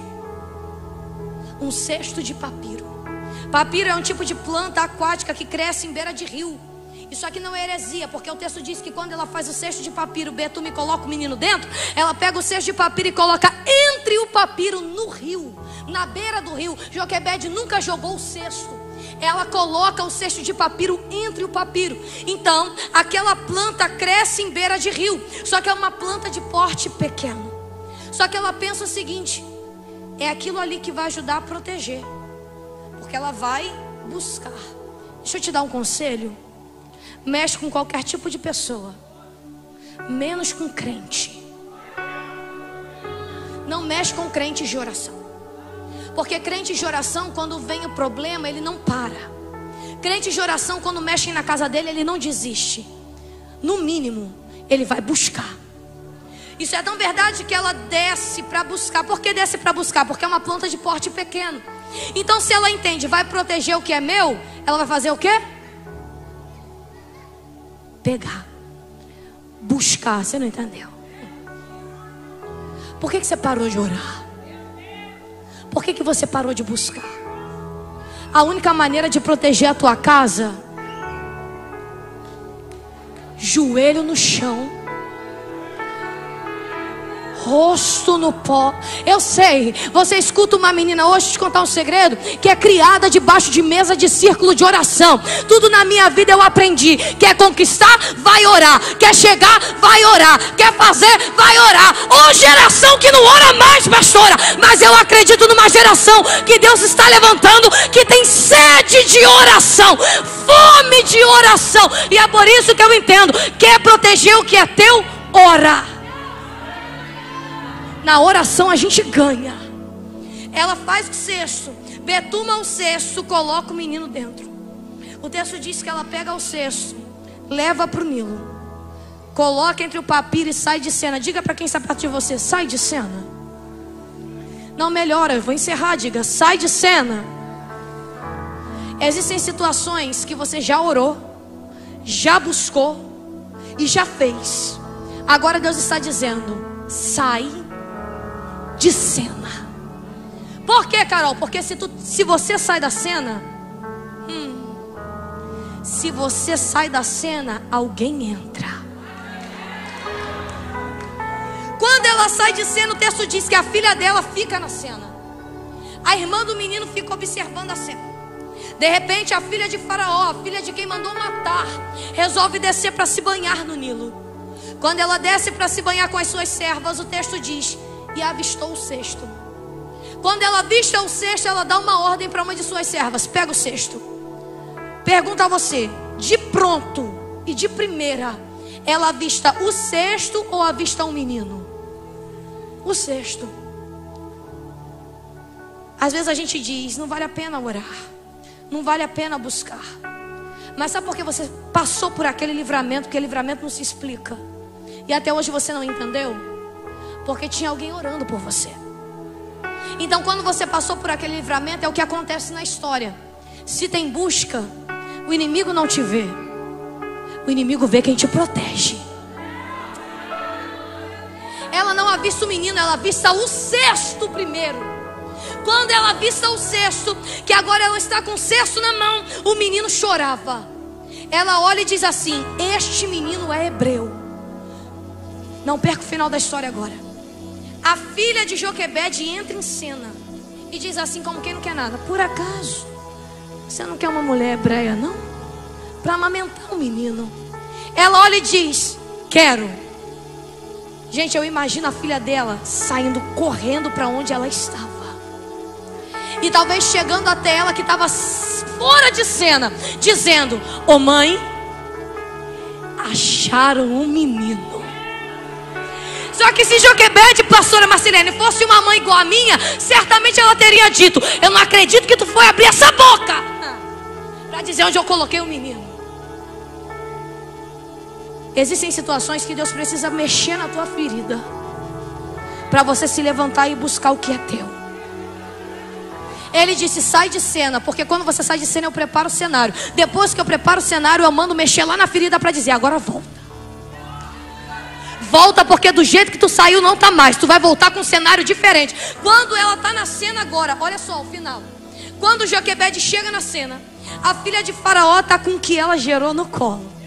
Um cesto de papiro. Papiro é um tipo de planta aquática que cresce em beira de rio. Isso aqui não é heresia, porque o texto diz que quando ela faz o cesto de papiro, Betume coloca o menino dentro, ela pega o cesto de papiro e coloca entre o papiro no rio, na beira do rio. Joquebede nunca jogou o cesto. Ela coloca o cesto de papiro entre o papiro. Então, aquela planta cresce em beira de rio. Só que é uma planta de porte pequeno. Só que ela pensa o seguinte: é aquilo ali que vai ajudar a proteger, porque ela vai buscar. Deixa eu te dar um conselho. Mexe com qualquer tipo de pessoa, menos com crente. Não mexe com crentes de oração. Porque crente de oração, quando vem o problema, ele não para. Crente de oração, quando mexem na casa dele, ele não desiste. No mínimo, ele vai buscar. Isso é tão verdade que ela desce para buscar. Por que desce para buscar? Porque é uma planta de porte pequeno. Então, se ela entende, vai proteger o que é meu, ela vai fazer o quê? Pegar. Buscar. Você não entendeu? Por que que você parou de orar? Por que que você parou de buscar? A única maneira de proteger a tua casa, joelho no chão, rosto no pó. Eu sei, você escuta uma menina hoje te contar um segredo, que é criada debaixo de mesa de círculo de oração. Tudo na minha vida eu aprendi. Quer conquistar? Vai orar. Quer chegar? Vai orar. Quer fazer? Vai orar. Ô geração que não ora mais, pastora. Mas eu acredito numa geração que Deus está levantando, que tem sede de oração, fome de oração. E é por isso que eu entendo: quer proteger o que é teu? Ora. Na oração a gente ganha. Ela faz o cesto, betuma o cesto, coloca o menino dentro. O texto diz que ela pega o cesto, leva para o Nilo, coloca entre o papiro e sai de cena. Diga para quem está perto de você: sai de cena. Não melhora, eu vou encerrar, diga, sai de cena. Existem situações que você já orou, já buscou e já fez. Agora Deus está dizendo, sai de cena. Por quê, Carol? Porque se, tu, se você sai da cena, hum, se você sai da cena, alguém entra. Quando ela sai de cena, o texto diz que a filha dela fica na cena. A irmã do menino fica observando a cena. De repente a filha de Faraó, a filha de quem mandou matar, resolve descer para se banhar no Nilo. Quando ela desce para se banhar com as suas servas, o texto diz, e avistou o cesto. Quando ela avista o cesto, ela dá uma ordem para uma de suas servas, pega o cesto. Pergunta a você, de pronto e de primeira, ela avista o cesto ou avista um menino? O cesto. Às vezes a gente diz, não vale a pena orar, não vale a pena buscar. Mas sabe por que você passou por aquele livramento? Porque livramento não se explica. E até hoje você não entendeu? Porque tinha alguém orando por você. Então quando você passou por aquele livramento, é o que acontece na história. Se tem busca, o inimigo não te vê, o inimigo vê quem te protege. Ela não avista o menino, ela avista o cesto primeiro. Quando ela avista o cesto, que agora ela está com o cesto na mão, o menino chorava. Ela olha e diz assim, este menino é hebreu. Não perca o final da história agora. A filha de Joquebede entra em cena e diz assim, como quem não quer nada, por acaso você não quer uma mulher hebreia não? Para amamentar um menino. Ela olha e diz, quero. Gente, eu imagino a filha dela saindo correndo para onde ela estava. E talvez chegando até ela que estava fora de cena, dizendo, ô mãe, acharam um menino. Só que se Joquebede, pastora Marcelene, fosse uma mãe igual a minha, certamente ela teria dito, eu não acredito que tu foi abrir essa boca para dizer onde eu coloquei o menino. Existem situações que Deus precisa mexer na tua ferida para você se levantar e buscar o que é teu. Ele disse, sai de cena, porque quando você sai de cena eu preparo o cenário. Depois que eu preparo o cenário, eu mando mexer lá na ferida para dizer, agora volta. Volta, porque do jeito que tu saiu não tá mais. Tu vai voltar com um cenário diferente. Quando ela tá na cena agora, olha só o final. Quando Joquebede chega na cena, a filha de Faraó tá com o que ela gerou no colo.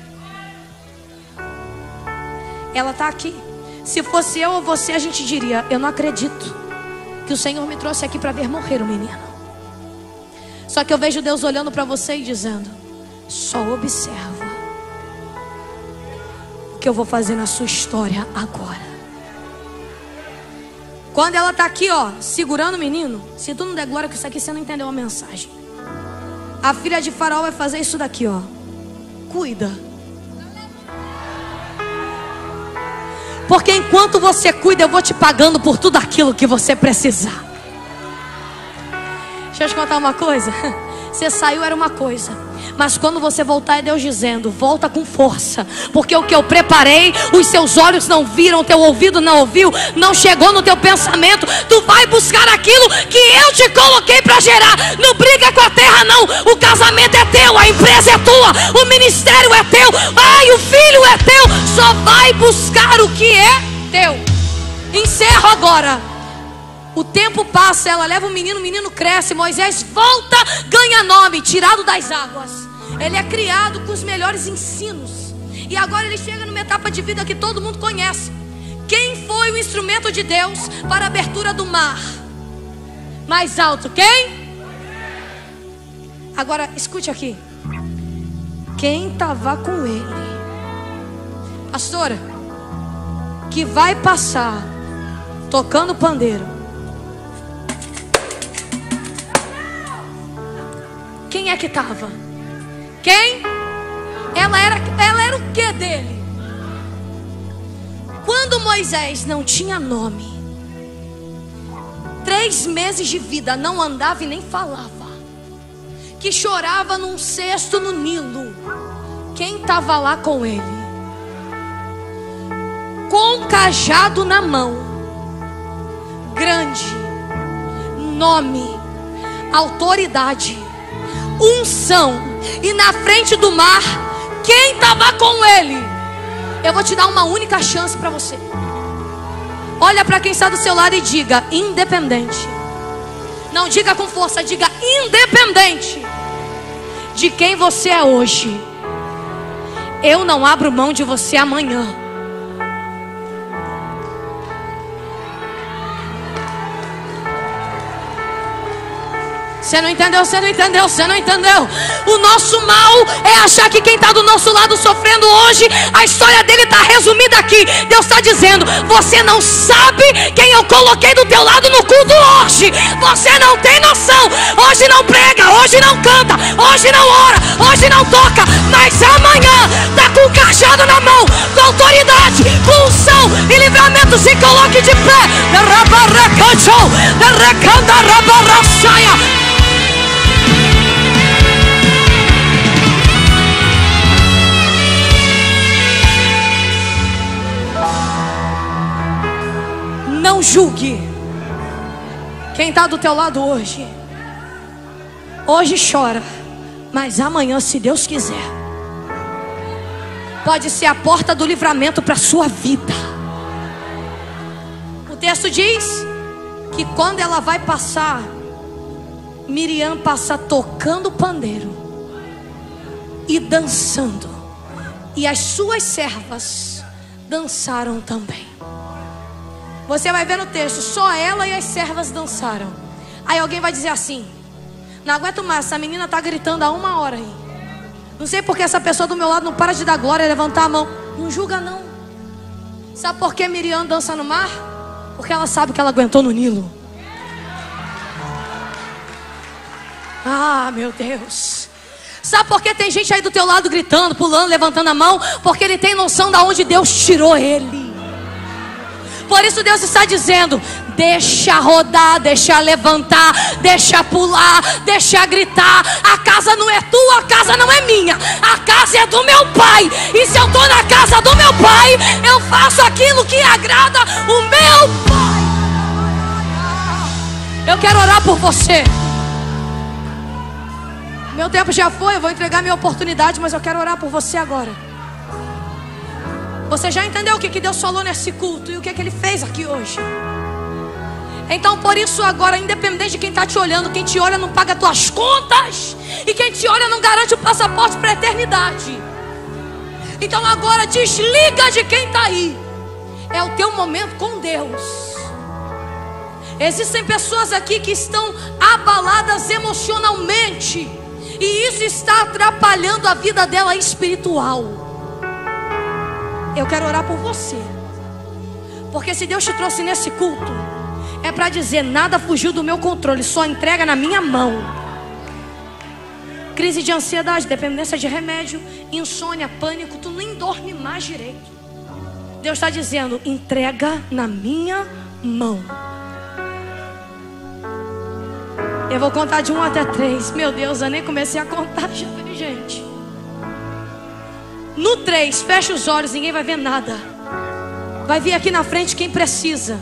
Ela tá aqui. Se fosse eu ou você, a gente diria, eu não acredito que o Senhor me trouxe aqui para ver morrer o menino. Só que eu vejo Deus olhando para você e dizendo, só observa o que eu vou fazer na sua história agora. Quando ela tá aqui, ó, segurando o menino, se tu não der glória com isso aqui, você não entendeu a mensagem. A filha de Faraó vai fazer isso daqui, ó. Cuida. Porque enquanto você cuida, eu vou te pagando por tudo aquilo que você precisar. Deixa eu te contar uma coisa. Você saiu era uma coisa, mas quando você voltar é Deus dizendo, volta com força. Porque o que eu preparei, os seus olhos não viram, teu ouvido não ouviu, não chegou no teu pensamento. Tu vai buscar aquilo que eu te coloquei para gerar. Não briga com a terra não. O casamento é teu, a empresa é tua, o ministério é teu, ai, o filho é teu. Só vai buscar o que é teu. Encerro agora. O tempo passa, ela leva o menino, o menino cresce. Moisés volta, ganha nome, tirado das águas. Ele é criado com os melhores ensinos. E agora ele chega numa etapa de vida que todo mundo conhece. Quem foi o instrumento de Deus para a abertura do mar? Mais alto, quem? Agora, escute aqui. Quem estava com ele? Pastora, que vai passar tocando pandeiro. Quem é que estava? Quem? Ela era, ela era o que dele? Quando Moisés não tinha nome, três meses de vida, não andava e nem falava, que chorava num cesto no Nilo, quem estava lá com ele? Com um cajado na mão, grande, nome, autoridade, unção. E na frente do mar, quem estava com ele? Eu vou te dar uma única chance para você. Olha para quem está do seu lado e diga: independente. Não diga com força, diga independente de quem você é hoje, eu não abro mão de você amanhã. Você não entendeu, você não entendeu, você não entendeu. O nosso mal é achar que quem está do nosso lado sofrendo hoje, a história dele está resumida aqui. Deus está dizendo: você não sabe quem eu coloquei do teu lado no culto hoje. Você não tem noção. Hoje não prega, hoje não canta, hoje não ora, hoje não toca. Mas amanhã está com o cajado na mão, com autoridade, com unção e livramento. Se coloque de pé. Não julgue quem está do teu lado hoje. Hoje chora, mas amanhã, se Deus quiser, pode ser a porta do livramento para a sua vida. O texto diz que quando ela vai passar, Miriam passa tocando pandeiro e dançando, e as suas servas dançaram também. Você vai ver no texto, só ela e as servas dançaram. Aí alguém vai dizer assim: não aguento mais, essa menina está gritando há uma hora aí. Não sei porque essa pessoa do meu lado não para de dar glória e levantar a mão. Não julga não. Sabe por que Miriam dança no mar? Porque ela sabe que ela aguentou no Nilo. Ah, meu Deus. Sabe por que tem gente aí do teu lado gritando, pulando, levantando a mão? Porque ele tem noção de onde Deus tirou ele. Por isso Deus está dizendo: deixa rodar, deixa levantar, deixa pular, deixa gritar. A casa não é tua, a casa não é minha, a casa é do meu Pai. E se eu estou na casa do meu Pai, eu faço aquilo que agrada o meu Pai. Eu quero orar por você. Meu tempo já foi, eu vou entregar minha oportunidade, mas eu quero orar por você agora. Você já entendeu o que, que Deus falou nesse culto e o que, que Ele fez aqui hoje? Então por isso agora, independente de quem está te olhando, quem te olha não paga tuas contas, e quem te olha não garante o passaporte para a eternidade. Então agora desliga de quem está aí. É o teu momento com Deus. Existem pessoas aqui que estão abaladas emocionalmente, e isso está atrapalhando a vida dela espiritual. Eu quero orar por você, porque se Deus te trouxe nesse culto, é para dizer: nada fugiu do meu controle, só entrega na minha mão. Crise de ansiedade, dependência de remédio, insônia, pânico, tu nem dorme mais direito. Deus está dizendo: entrega na minha mão. Eu vou contar de um até três. Meu Deus, eu nem comecei a contar já, gente. No três, fecha os olhos, ninguém vai ver nada. Vai vir aqui na frente quem precisa.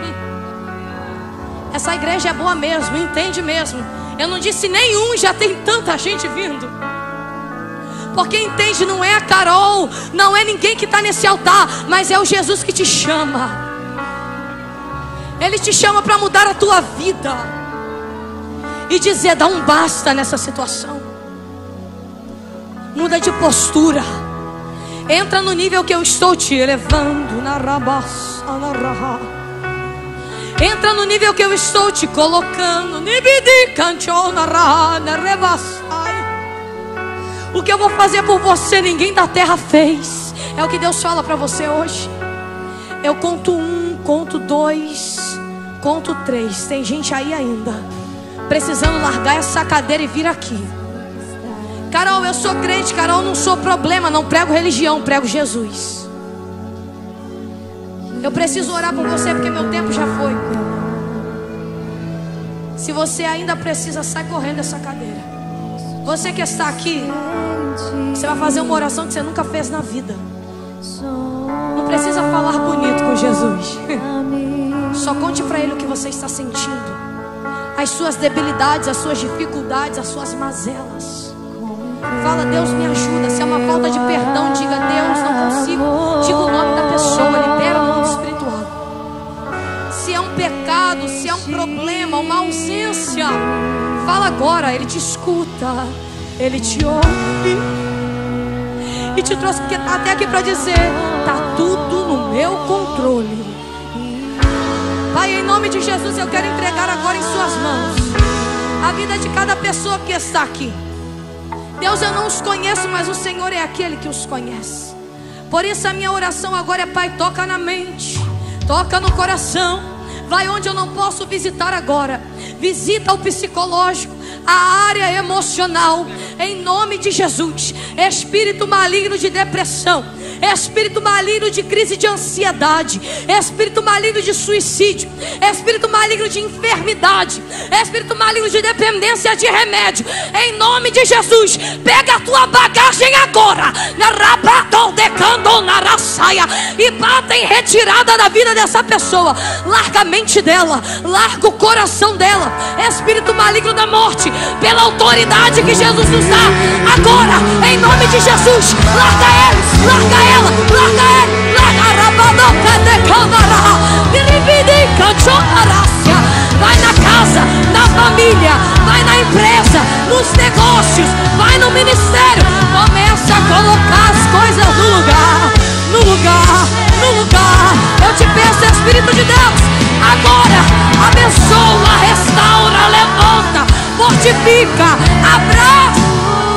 Essa igreja é boa mesmo, entende mesmo. Eu não disse nenhum, já tem tanta gente vindo. Porque entende, não é a Carol, não é ninguém que está nesse altar, mas é o Jesus que te chama. Ele te chama para mudar a tua vida e dizer: dá um basta nessa situação. Muda de postura. Entra no nível que eu estou te elevando. Entra no nível que eu estou te colocando. O que eu vou fazer por você, ninguém da terra fez. É o que Deus fala para você hoje. Eu conto um, conto dois, conto três. Tem gente aí ainda precisando largar essa cadeira e vir aqui. Carol, eu sou crente. Carol, não sou problema, não prego religião, prego Jesus. Eu preciso orar por você porque meu tempo já foi. Se você ainda precisa, sai correndo dessa cadeira. Você que está aqui, você vai fazer uma oração que você nunca fez na vida. Não precisa falar bonito com Jesus. Só conte para Ele o que você está sentindo. as suas debilidades, as suas dificuldades, as suas mazelas. Fala: Deus, me ajuda. Se é uma falta de perdão, diga: Deus, não consigo. Diga o nome da pessoa, libera o mundo espiritual. Se é um pecado, se é um problema, uma ausência, fala agora. Ele te escuta, Ele te ouve e te trouxe até aqui para dizer: tá tudo no meu controle. Pai, em nome de Jesus, eu quero entregar agora em suas mãos a vida de cada pessoa que está aqui. Deus, eu não os conheço, mas o Senhor é aquele que os conhece. Por isso a minha oração agora é: Pai, toca na mente, toca no coração. Vai onde eu não posso visitar agora. Visita o psicológico, a área emocional, em nome de Jesus. Espírito maligno de depressão, espírito maligno de crise de ansiedade, espírito maligno de suicídio, espírito maligno de enfermidade, espírito maligno de dependência de remédio, em nome de Jesus, pega a tua bagagem agora e bata em retirada da vida dessa pessoa. Larga a mente dela, larga o coração dela. Espírito maligno da morte, pela autoridade que Jesus nos dá agora, em nome de Jesus, larga ele, larga ela, larga ele, larga. Vai na casa, na família, vai na empresa, nos negócios, vai no ministério. Começa a colocar as coisas no lugar, no lugar, no lugar. Eu te peço, Espírito de Deus, agora abençoa, restaura, levanta, fortifica, abraça.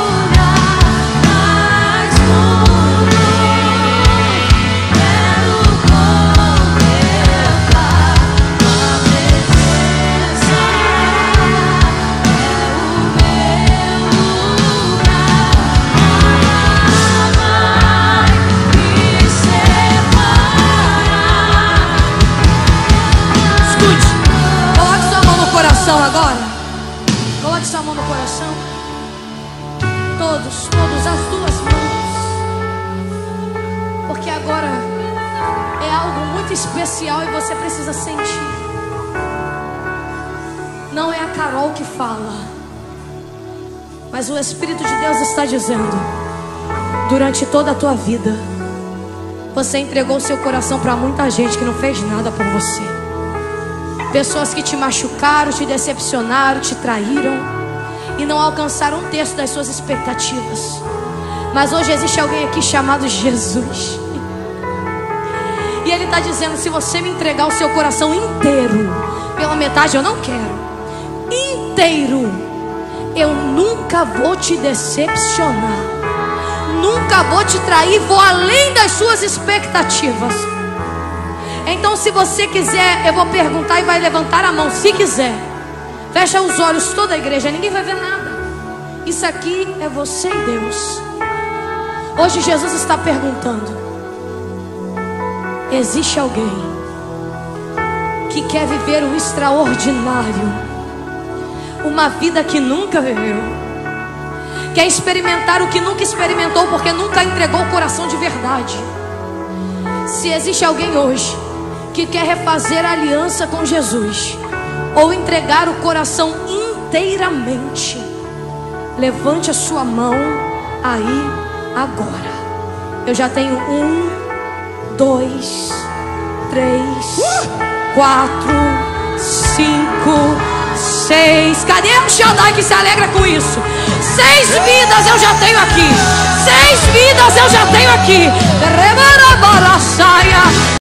Agora, coloque sua mão no coração. Todos, todos, as duas mãos. Porque agora é algo muito especial e você precisa sentir. Não é a Carol que fala, mas o Espírito de Deus está dizendo: durante toda a tua vida, você entregou seu coração para muita gente que não fez nada por você. Pessoas que te machucaram, te decepcionaram, te traíram e não alcançaram um terço das suas expectativas. Mas hoje existe alguém aqui chamado Jesus. E Ele está dizendo: se você me entregar o seu coração inteiro, pela metade eu não quero, inteiro, eu nunca vou te decepcionar, nunca vou te trair, vou além das suas expectativas. Então, se você quiser, eu vou perguntar e vai levantar a mão. Se quiser, fecha os olhos, toda a igreja, ninguém vai ver nada. Isso aqui é você e Deus. Hoje Jesus está perguntando: existe alguém que quer viver o extraordinário, uma vida que nunca viveu, quer experimentar o que nunca experimentou, porque nunca entregou o coração de verdade? Se existe alguém hoje que quer refazer a aliança com Jesus, ou entregar o coração inteiramente, levante a sua mão aí agora. Eu já tenho um, dois, três, quatro, cinco, seis. Cadê o Xandai que se alegra com isso? Seis vidas eu já tenho aqui. Seis vidas eu já tenho aqui.